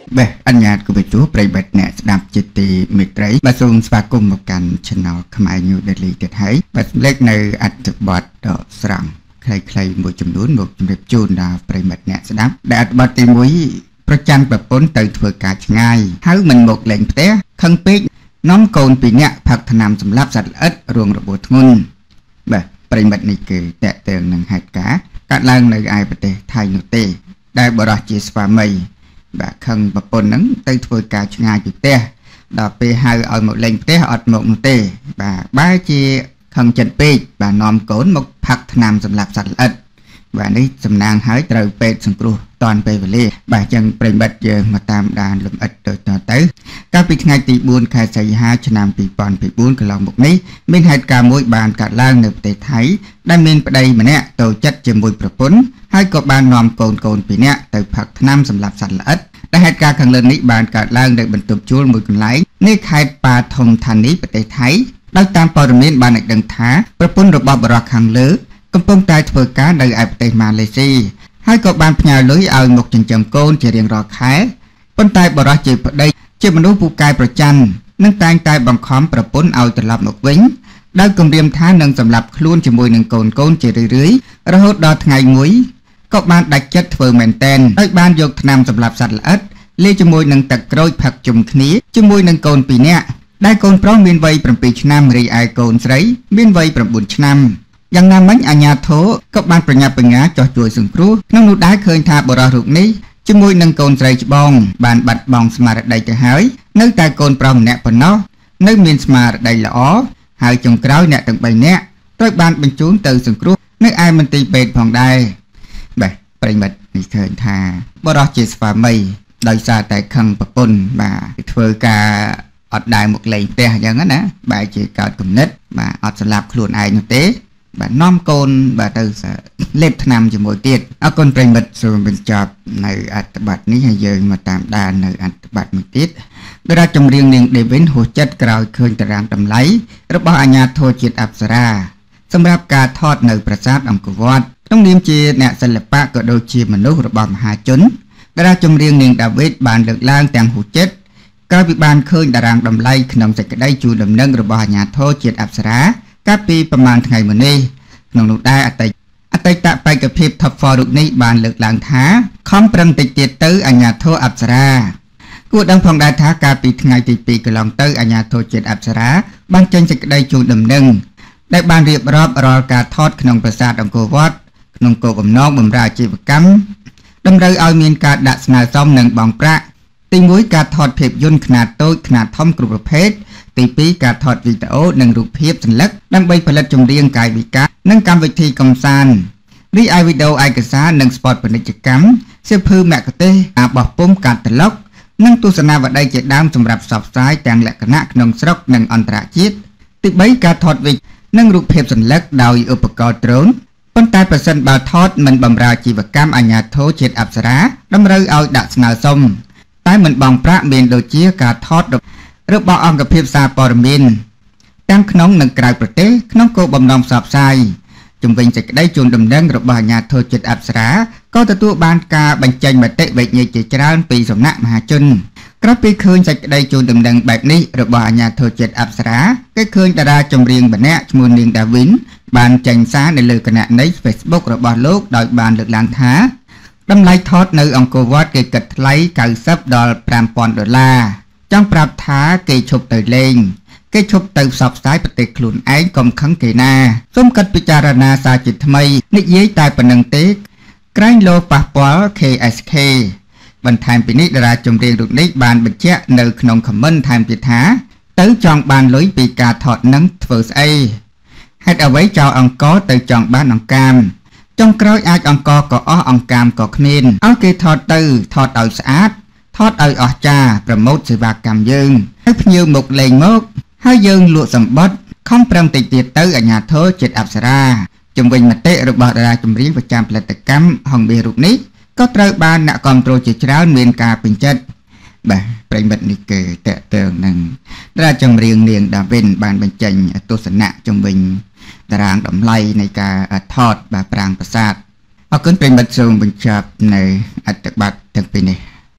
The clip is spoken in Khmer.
Beh, anh nhạt của chú prey bật nè đạp chít tì mệt rấy bà xung spa cung một căn channel Khmer New Daily tiệt hãy bà lệch nơi ạch bọt đỏ sẵn clay một chùm đốn một chùm đẹp chôn là prey bật nè đạp đã bọt tì muốiประจันแบบปนเตยធ្វើការឆ្ងាយហើយមិនមកលេងផ្ទះខឹងពេកនាំកូនពីអ្នកផឹកថ្នាំសម្លាប់សត្វល្អិតរួមរបួសធ្ងន់បាទប្រិមិត្តនេះគឺតេតើងនឹងហេតុការណ៍កើតឡើងនៅឯប្រទេសថៃនោះទេដែលបរិះជាស្វាមីបាទខឹងប្រពន្ធហ្នឹងទៅធ្វើការឆ្ងាយពីផ្ទះដល់ពេលហៅឲ្យមកលេងផ្ទះអត់មកនោះទេបាទបើជាខឹងចិត្តពេកបាទនាំកូនមកផឹកថ្នាំសម្លាប់សត្វល្អិតបាទនេះសំណាងហើយត្រូវពេទ្យសង្គ្រោះតាន់ពេលវេលាបាទអញ្ចឹងប្រិមិត្តយើងមកតាមដានលំអិតដូចតទៅកាលពីថ្ងៃទី4ខែសីហាឆ្នាំ2024កន្លងមកនេះមានហេតុការណ៍មួយបានកើតឡើងនៅប្រទេសថៃដែលមានប្តីម្នាក់ទៅចិត្តជាមួយប្រពន្ធហើយក៏បាននាំកូនពីរនាក់ទៅផឹកថ្នាំសម្លាប់សត្វល្អិតដែលហេតុការណ៍ខាងលើនេះបានកើតឡើងនៅបន្ទប់ជួលមួយកន្លែងនៃខេត្តប៉ាធំធានីប្រទេសថៃដោយតាមព័ត៌មានបានឲ្យដឹងថាប្រពន្ធរបស់បរិះខាងលើកំពុងតែធ្វើការនៅឯប្រទេសម៉ាឡេស៊ីហើយក៏បានផ្ញើលុយឲ្យមកចិញ្ចឹមកូនជារៀងរាល់ខែប៉ុន្តែបរិះជាប្តីជាមនុស្សពូកែប្រច័ណ្ឌនឹងតែងតែបង្ខំប្រពន្ធឲ្យត្រឡប់មកវិញដោយគំរាមថានឹងសម្លាប់ខ្លួនជាមួយនឹងកូនជារឿយៗរហូតដល់ថ្ងៃមួយក៏បានដាច់ចិត្តធ្វើមែនតែនដោយបានយកថ្នាំសម្លាប់សត្វល្អិតលាយជាមួយនឹងទឹកក្រូចផឹកជុំគ្នាជាមួយនឹងកូនពីរនាក់ដែលកូនប្រុសមានវ័យ7ឆ្នាំរីឯកូនស្រីមានវ័យ9ឆ្នាំយ៉ាងណាមិញអាជ្ញាធរក៏បានប្រញាប់ប្រញាល់ចោះជួយសង្គ្រោះក្នុងនោះដែរឃើញថាបរិះរូបនេះជាមួយនឹងកូនស្រីច្បងបានបាត់បង់ស្មារតីទៅហើយនៅតែកូនប្រុសម្នាក់ប៉ុណ្ណោះនៅមានស្មារតីល្អហើយចុងក្រោយអ្នកទាំង3នាក់ត្រូវបានបញ្ជូនទៅសង្គ្រោះនៅឯមន្ទីរពេទ្យផងដែរបាទប្រិមិត្តនេះឃើញថាបរិះជាស្វាមីដោយសារតែខឹងប្រពន្ធបាទធ្វើការអត់ដែរមកលេងផ្ទះអញ្ចឹងណាបែរជាកើតគំនិតបាទអត់ស្លាប់ខ្លួនឯងនោះទេបាទនាំកូនបាទទៅលេបថ្នាំជាមួយទៀតអរគុណប្រិមិត្តសូមបញ្ចប់នៅអត្ថបទនេះហើយយើងមកតាមដាននៅអត្ថបទមួយទៀតដែលចម្រៀងនាងដេវិនហួសចិត្តក្រោយឃើញតារាងតម្លៃរបស់អាជ្ញាធរជាតិអប្សរាសម្រាប់ការថតនៅប្រាសាទអង្គរវត្តក្នុងនាមជាអ្នកសិល្បៈក៏ដូចជាមនុស្សរបស់មហាជនដែលចម្រៀងនាងដាវីតបានលើកឡើងទាំងហួសចិត្តក្រោយពីបានឃើញតារាងតម្លៃក្នុងសេចក្តីជូនដំណឹងរបស់អាជ្ញាធរជាតិអប្សរាកាលពីប្រមាណថ្ងៃមុននេះក្នុងនោះដែរអតីតបេក្ខភាព Top 4 រូបនេះបានលើកឡើងថាខំប្រឹងតិចទៀតទៅអាជ្ញាធរអប្សរាគួរដឹងផងដែរថាកាលពីថ្ងៃទី2កន្លងទៅអាជ្ញាធរជាតិអប្សរាបានចេញសេចក្តីជូនដំណឹងដែលបានរៀបរាប់រាល់ការថតក្នុងប្រាសាទអង្គរវត្តក្នុងគោលបំណងបម្រើអាជីវកម្មតម្រូវឲ្យមានការដាក់ស្នើសុំនិងបង់ប្រាក់ទី1ការថតភាពយន្តខ្នាតតូចខ្នាតធំគ្រប់ប្រភេទទី2ការថតវីដេអូនិងរូបភាពសន្លឹកដើម្បីផលិតចម្រៀងកាយវិការនិងកម្មវិធីកម្សាន្តរីឯវីដេអូឯកសារនិងស្ពតពាណិជ្ជកម្មសៀវភៅមគ្គុទ្ទេសក៍ការបោះពុម្ពកាតាឡុកនិងទស្សនាវដ្តីជាដើមសម្រាប់ផ្សព្វផ្សាយទាំងលក្ខណៈក្នុងស្រុកនិងអន្តរជាតិទី3ការថតវីដេអូនិងរូបភាពសន្លឹកដោយឧបករណ៍ដ្រូនប៉ុន្តែប្រសិនបើថតមិនបម្រើអាជីវកម្មអាជ្ញាធរជាតិអប្សរាតម្រូវឲ្យដាក់ស្នើសុំតែមិនបង់ប្រាក់មានដូចជាការថតរបស់អង្គភាពសារព័ត៌មានទាំងក្នុងនិងក្រៅប្រទេសក្នុងគោលបំណងផ្សព្វផ្សាយជំវិញសេចក្តីជូនដំណឹងរបស់អាជ្ញាធរជាតិអប្សរាក៏ទទួលបានការបញ្ចេញមតិវិនិច្ឆ័យជាច្រើនពីសំណាក់មហាជនក្រោយពីឃើញសេចក្តីជូនដំណឹងបែបនេះរបស់អាជ្ញាធរជាតិអប្សរាគេឃើញតារាចម្រៀងម្នាក់ឈ្មោះនាងដាវីនបានចេញសារនៅលើគណនី Facebook របស់លោកដោយបានលើកឡើងថាតម្លៃថតនៅអង្គរវត្តគេគិតថ្លៃ$90ដល់$5,000ចង់ប្រាប់ថាគេឈប់ទៅលេងគេឈប់ទៅផ្សព្វផ្សាយប្រទេសខ្លួនឯងកុំខឹងគេណាសូមគិតពិចារណាសារជាថ្មីនិយាយតែប៉ុណ្្នឹងទេក្រែងលោប៉ះពាល់ KSK បន្ថែមពីនេះតារាចម្រៀងរូបនេះបានបញ្ជាក់នៅក្នុងខមមិនថែមទៀតថាទៅចង់បានលុយពីការថតនឹងធ្វើស្អីហេតុអ្វីចោលអង្គរទៅចង់បានអង្កាមចុងក្រោយអាចអង្គរក៏អស់អង្កាមក៏គ្មានឲ្យគេថតទៅថតឲ្យស្អាតថតឲ្យអស្ចារ្យប្រម៉ូទសេវាកម្មយើងហើយភ្ញៀវមកលេងមកហើយយើងលក់សម្បត្តិខំប្រឹងតិចទៀតទៅអាជ្ញាធរជាតិអប្សរាជំវិញមតិរបស់តារាចម្រៀងប្រចាំផលិតកម្មហងបៀរូបនេះក៏ត្រូវបានអ្នកគាំទ្រជាច្រើនមានការពេញចិត្តបាទប្រិមិត្តនេះគឺតេតើនឹងតារាចម្រៀងនាងដាវីនបានបញ្ចេញទស្សនៈជំវិញតារាងតម្លៃនៃការថតបាទប្រាង្គប្រាសាទអរគុណប្រិមិត្តសូមបញ្ចប់នៅអត្ថបទទាំងពីរនេះ